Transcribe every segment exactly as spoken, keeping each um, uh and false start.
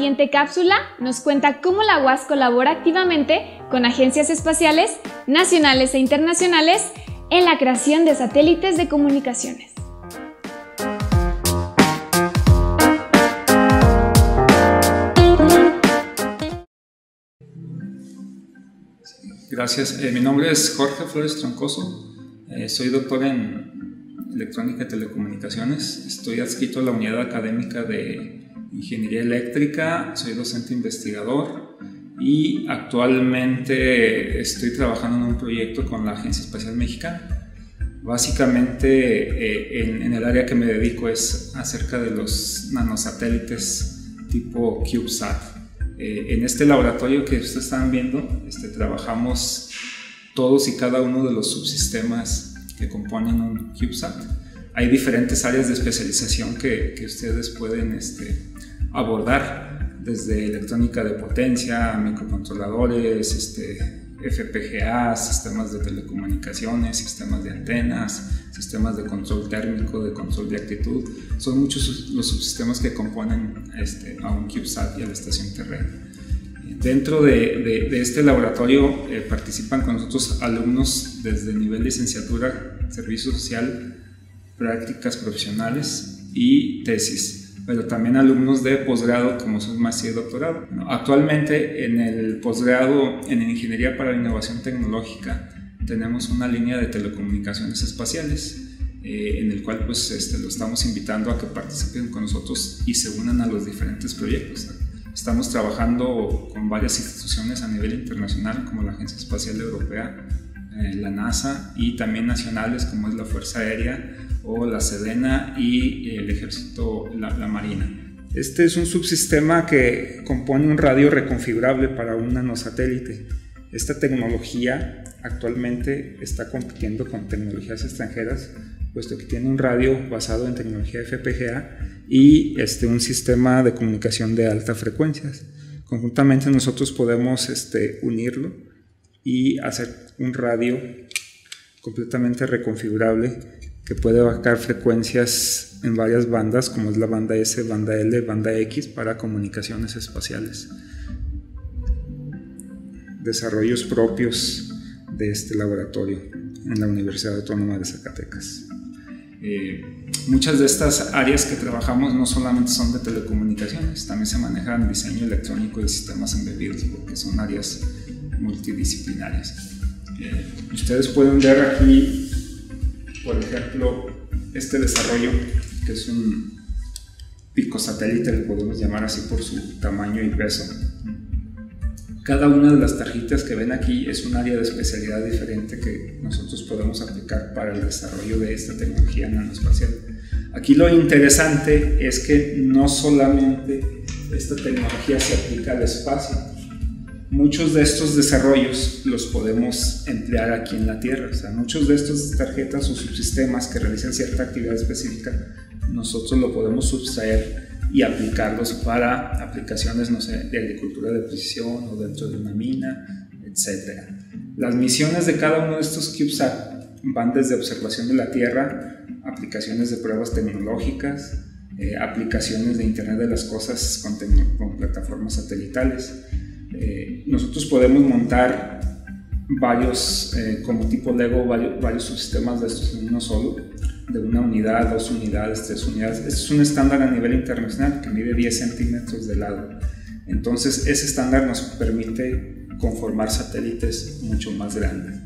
siguiente cápsula nos cuenta cómo la U A S colabora activamente con agencias espaciales nacionales e internacionales en la creación de satélites de comunicaciones. Gracias. Eh, mi nombre es Jorge Flores Troncoso. Eh, soy doctor en Electrónica y Telecomunicaciones. Estoy adscrito a la unidad académica de Ingeniería Eléctrica. Soy docente investigador y actualmente estoy trabajando en un proyecto con la Agencia Espacial Mexicana. Básicamente eh, en, en el área que me dedico es acerca de los nanosatélites tipo CubeSat. Eh, en este laboratorio que ustedes están viendo, este, trabajamos todos y cada uno de los subsistemas que componen un CubeSat. Hay diferentes áreas de especialización que, que ustedes pueden este, abordar, desde electrónica de potencia, microcontroladores, este, F P G A, sistemas de telecomunicaciones, sistemas de antenas, sistemas de control térmico, de control de actitud. Son muchos los subsistemas que componen este, a un CubeSat y a la estación terrena. Dentro de, de, de este laboratorio eh, participan con nosotros alumnos desde nivel licenciatura, servicio social, prácticas profesionales y tesis, pero también alumnos de posgrado como son maestría y doctorado. Bueno, actualmente en el posgrado en Ingeniería para la Innovación Tecnológica tenemos una línea de telecomunicaciones espaciales eh, en el cual pues, este, lo estamos invitando a que participen con nosotros y se unan a los diferentes proyectos. Estamos trabajando con varias instituciones a nivel internacional como la Agencia Espacial Europea, eh, la NASA y también nacionales como es la Fuerza Aérea o la Sedena y el Ejército, la, la Marina. Este es un subsistema que compone un radio reconfigurable para un nanosatélite. Esta tecnología actualmente está compitiendo con tecnologías extranjeras, puesto que tiene un radio basado en tecnología F P G A y este, un sistema de comunicación de alta frecuencia. Conjuntamente nosotros podemos este, unirlo y hacer un radio completamente reconfigurable que puede abarcar frecuencias en varias bandas, como es la banda S, banda L, banda X, para comunicaciones espaciales. Desarrollos propios de este laboratorio en la Universidad Autónoma de Zacatecas. Eh, muchas de estas áreas que trabajamos no solamente son de telecomunicaciones, también se manejan diseño electrónico de sistemas embebidos, porque son áreas multidisciplinarias. Eh, ustedes pueden ver aquí, por ejemplo, este desarrollo, que es un picosatélite, le podemos llamar así por su tamaño y peso. Cada una de las tarjetas que ven aquí es un área de especialidad diferente que nosotros podemos aplicar para el desarrollo de esta tecnología nanoespacial. Aquí lo interesante es que no solamente esta tecnología se aplica al espacio. Muchos de estos desarrollos los podemos emplear aquí en la Tierra. O sea, muchos de estas tarjetas o subsistemas que realizan cierta actividad específica, nosotros lo podemos subtraer y aplicarlos para aplicaciones, no sé, de agricultura de precisión o dentro de una mina, etcétera. Las misiones de cada uno de estos CubeSat van desde observación de la Tierra, aplicaciones de pruebas tecnológicas, eh, aplicaciones de Internet de las Cosas con, con plataformas satelitales. Eh, nosotros podemos montar varios, eh, como tipo Lego, varios, varios subsistemas de estos en uno solo, de una unidad, dos unidades, tres unidades. Este es un estándar a nivel internacional que mide diez centímetros de lado. Entonces ese estándar nos permite conformar satélites mucho más grandes.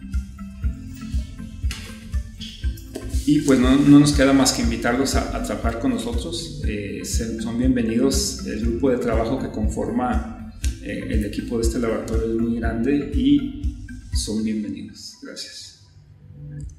Y pues no, no nos queda más que invitarlos a, a trabajar con nosotros. Eh, son bienvenidos. El grupo de trabajo que conforma eh, el equipo de este laboratorio es muy grande y son bienvenidos. Gracias.